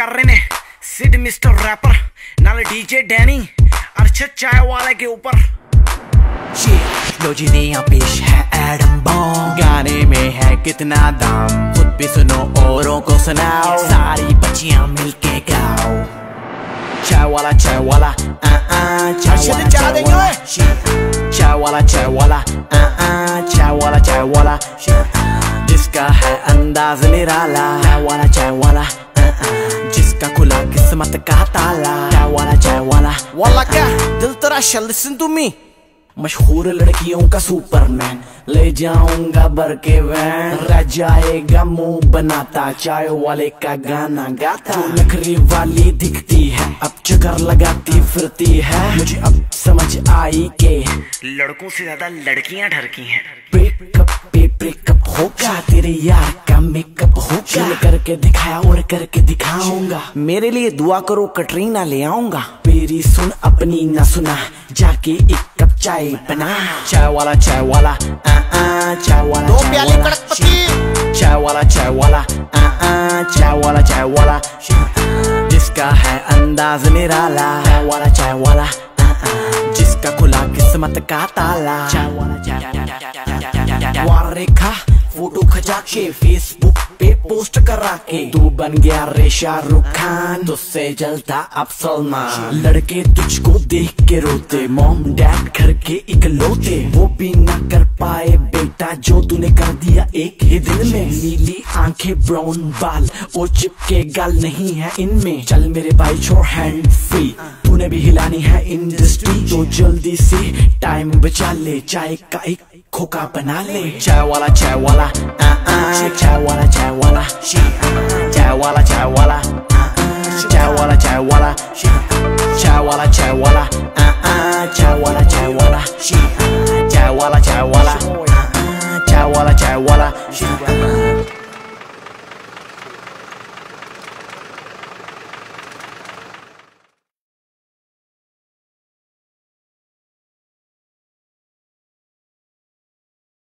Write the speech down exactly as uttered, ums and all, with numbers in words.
कर रहे ने सिड मिस्टर रैपर नाल डीजे डैनी अरशद चाय वाले के ऊपर। लो जी दिया पेश है एडम बॉम, गाने में है कितना दम, खुद भी सुनो औरों को सुनाओ, सारी बच्चियां मिलके गाओ। चाय वाला चाय वाला आ आ चाय वाला चाय वाला चाय वाला चाय वाला आ आ चाय वाला चाय वाला, जिसका है अंदाज निराला, चाय वाला चाय वाला जिसका खुला किस्मत का ताला, चाय वाला चाय वाला वाला क्या दिल तेरा शल। लिसन टू मी, मशहूर लड़कियों का सुपरमैन, ले जाऊंगा भर के वैन, रह जाएगा मुंह बनाता, चाय वाले का गाना गाता। जो नखरी वाली दिखती है अब चक्कर लगाती फिरती है, मुझे अब समझ आई के लड़कों से ज्यादा लड़कियां डरती हैं। ब्रेकअप पे ब्रेकअप होगा, तेरे यार का मेकअप होगा, करके दिखाया और करके दिखाऊंगा, मेरे लिए दुआ करो कटरीना ले आऊंगा। मेरी सुन अपनी ना सुना, जाके एक कप चाय बना। चाय वाला चाय वाला आ आ चाय वाला दो प्याले कड़कपति, चाय वाला चाय वाला आ आ चाय वाला चाय वाला, जिसका है अंदाज निराला, चाय वाला चाय वाला जिसका खुला किस्मत का ताला। चाय वाला चाय वाला रेखा फोटो खचा के फेसबुक पे पोस्ट करा के, तू बन गया रे शाहरुख खान, तुझसे जलता अब सलमान। लड़के तुझको देख के रोते, मॉम डैड घर के इकलौते, वो भी ना कर पाए बेटा जो तूने कर दिया एक ही दिन में। नीली आंखें ब्राउन बाल और चिपके गाल नहीं है इनमें, चल मेरे भाई छोड़ हैंड फ्री, तूने भी हिलानी है इंडस्ट्री, तो जल्दी से टाइम बचा ले, चाय का एक खोखा बना ले। चाय वाला चाय वाला आ आ चाय वाला चाय वाला चाय वाला चाय वाला चाय वाला चाय वाला चाय वाला चाय वाला आ आ चाय वाला चाय वाला चाय वाला चाय वाला चाय वाला चाय वाला